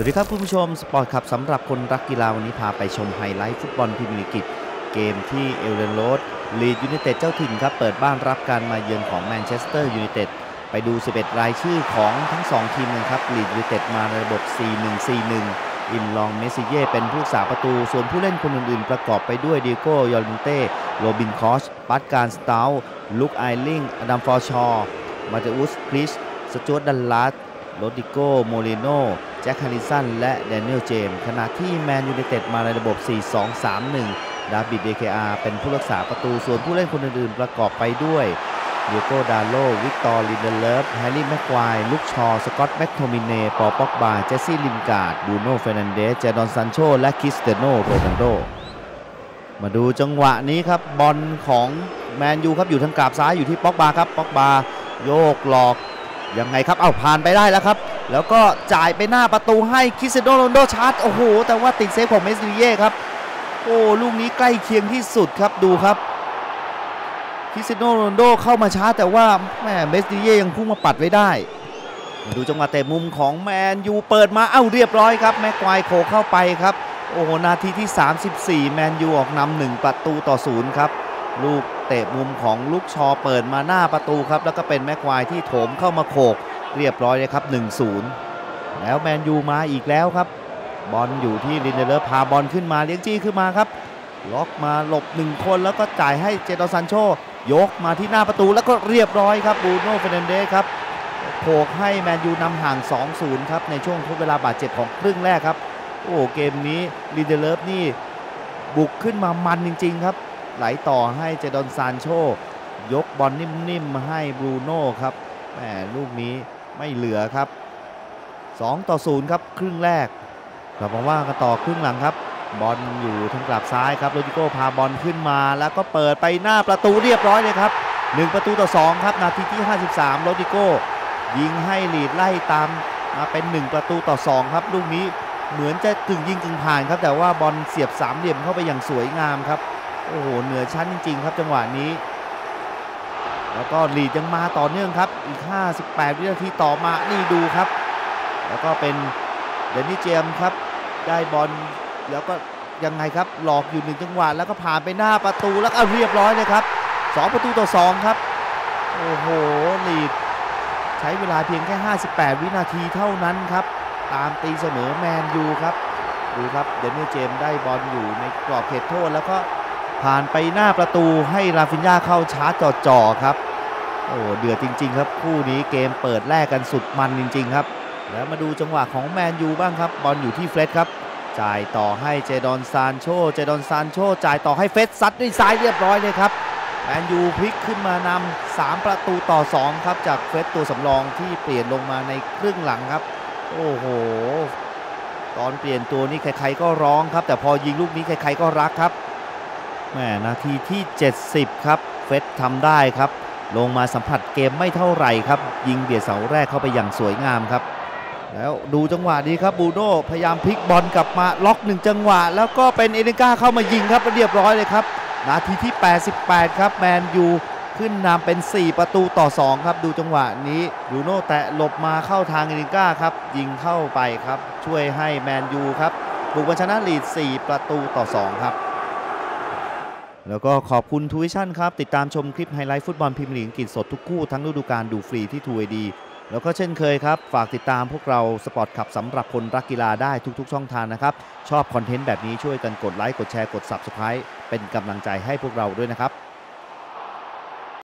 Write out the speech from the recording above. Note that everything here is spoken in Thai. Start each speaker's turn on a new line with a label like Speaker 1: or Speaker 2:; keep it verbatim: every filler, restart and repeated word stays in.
Speaker 1: สวัสดีครับคุณผู้ชมสปอร์ตครับสำหรับคนรักกีฬาวันนี้พาไปชมไฮไลท์ฟุตบอลพรีเมียร์ลีกเกมที่เอลเลนโรดลีดยูไนเต็ดเจ้าถิ่นครับเปิดบ้านรับการมาเยือนของแมนเชสเตอร์ยูไนเต็ดไปดูสิบเอ็ดรายชื่อของทั้งสองทีมกันครับลีดยูไนเต็ดมาในระบบ สี่หนึ่ง สี่หนึ่ง อินลองเมซิเย่เป็นผู้รักษาประตูส่วนผู้เล่นคนอื่นๆประกอบไปด้วยดิโก้ยอร์ลินเต้โรบินคอชปัตการสตาลลุคไอลิงอดัมฟอร์ชอร์มาเตอุสคริสสจวตดัลลัสโรดิโกโมเรโนแจ็คฮาริสันและแดเนียลเจมส์ขณะที่แมนยูไนเต็ดมาในระบบ สี่สองสามหนึ่ง ดาวิดเดเคอาเป็นผู้รักษาประตูส่วนผู้เล่นคนอื่นๆประกอบไปด้วยเดียโกดาโลวิกตอร์ลินเดเลฟแฮร์รี่แม็กควายลุคชอสกอตแม็กโทมิเน่ปอป็อกบาเจสซี่ลินการ์ดบูโน่เฟร์นันเดสเจดอนซานโชและคริสเตียโนโรนัลโดมาดูจังหวะนี้ครับบอลของแมนยูครับอยู่ทางกราบซ้ายอยู่ที่ป็อกบาครับป็อกบาโยกหลอกยังไงครับเอาผ่านไปได้แล้วครับแล้วก็จ่ายไปหน้าประตูให้คริสเตียโนโรนัลโดชาร์จโอ้โหแต่ว่าติดเซฟของเมสซิเย่ครับโอ้ลูกนี้ใกล้เคียงที่สุดครับดูครับคริสเตียโนโรนัลโดเข้ามาชาร์จแต่ว่าแม่เมสซิเย่ยังพุ่งมาปัดไว้ได้มาดูจังหวะเตะมุมของแมนยูเปิดมาเอ้าเรียบร้อยครับแม็กควายโขเข้าไปครับโอ้โหนาทีที่สามสิบสี่แมนยูออกนำหนึ่งประตูต่อศูนย์ครับลูกเตะมุมของลูกชอเปิดมาหน้าประตูครับแล้วก็เป็นแม็กควายที่โถมเข้ามาโขกเรียบร้อยเลยครับ หนึ่งศูนย์ แล้วแมนยูมาอีกแล้วครับบอลอยู่ที่ลินเดเลอร์พาบอลขึ้นมาเลี้ยงจี้ขึ้นมาครับล็อกมาหลบหนึ่งคนแล้วก็จ่ายให้เจดอนซานโชยกมาที่หน้าประตูแล้วก็เรียบร้อยครับบูโน่เฟร์นันเดสครับโขกให้แมนยูนำห่าง สองศูนย์ ครับในช่วงทดเวลาบาดเจ็บของครึ่งแรกครับโอ้เกมนี้ลินเดเลอร์นี่บุกขึ้นมามันจริงๆครับไหลต่อให้เจดอนซานโชยกบอลนิ่มๆมาให้บรูโน่ครับแหมลูกนี้ไม่เหลือครับสองต่อศูนย์ครับครึ่งแรกเราบอกว่ากันต่อครึ่งหลังครับบอลอยู่ทางกลับซ้ายครับโรดิโก้พาบอลขึ้นมาแล้วก็เปิดไปหน้าประตูเรียบร้อยเลยครับหนึ่งประตูต่อสองครับนาทีที่ห้าสิบสามโรดิโก้ยิงให้ลีดไล่ตามมาเป็นหนึ่งประตูต่อสองครับลูกนี้เหมือนจะกึ่งยิงกึ่งผ่านครับแต่ว่าบอลเสียบสามเหลี่ยมเข้าไปอย่างสวยงามครับโอ้โหเหนือชั้นจริงๆครับจังหวะนี้แล้วก็ลีดยังมาต่อเนื่องครับอีกห้าสิบแปดวินาทีต่อมานี่ดูครับแล้วก็เป็นเดนนี่เจมส์ครับได้บอลแล้วก็ยังไงครับหลอกอยู่หนึ่งจังหวะแล้วก็ผ่านไปหน้าประตูแล้วก็เรียบร้อยเลยครับสองประตูต่อสองครับโอ้โหลีดใช้เวลาเพียงแค่ห้าสิบแปดวินาทีเท่านั้นครับตามตีเสมอแมนยูครับดูครับเดนนี่เจมส์ได้บอลอยู่ในกรอบเขตโทษแล้วก็ผ่านไปหน้าประตูให้ราฟินญาเข้าชาร์จจ่อๆครับโอ้เดือดจริงๆครับคู่นี้เกมเปิดแรกกันสุดมันจริงๆครับแล้วมาดูจังหวะของแมนยูบ้างครับบอลอยู่ที่เฟร็ดครับจ่ายต่อให้เจดอนซานโชเจดอนซานโชจ่ายต่อให้เฟร็ดซัดด้วยซ้ายเรียบร้อยเลยครับแมนยูพลิกขึ้นมานำสามประตูต่อสองครับจากเฟร็ดตัวสำรองที่เปลี่ยนลงมาในครึ่งหลังครับโอ้โหตอนเปลี่ยนตัวนี้ใครๆก็ร้องครับแต่พอยิงลูกนี้ใครๆก็รักครับแหมนาทีที่เจ็ดสิบครับเฟร็ดทำได้ครับลงมาสัมผัสเกมไม่เท่าไหร่ครับยิงเบียดเสาแรกเข้าไปอย่างสวยงามครับแล้วดูจังหวะนี้ครับบูโน่พยายามพลิกบอลกลับมาล็อกหนึ่งจังหวะแล้วก็เป็นเอเดนก้าเข้ามายิงครับเรียบร้อยเลยครับนาทีที่แปดสิบแปดครับแมนยูขึ้นนำเป็นสี่ประตูต่อสองครับดูจังหวะนี้บูโน่แตะหลบมาเข้าทางเอเดนก้าครับยิงเข้าไปครับช่วยให้แมนยูครับบุกมาชนะลีดสี่ประตูต่อสองครับแล้วก็ขอบคุณทูวิชั่นครับติดตามชมคลิปไฮไลท์ฟุตบอลพรีเมียร์ลีกอังกฤษสดทุกคู่ทั้งฤดูกาลดูฟรีที่ทู ไอ ดี แล้วก็เช่นเคยครับฝากติดตามพวกเราสปอร์ตขับสำหรับคนรักกีฬาได้ทุกๆช่องทางนะครับชอบคอนเทนต์แบบนี้ช่วยกันกดไลค์กดแชร์กด ซับสไครบ์ เป็นกำลังใจให้พวกเราด้วยนะครับ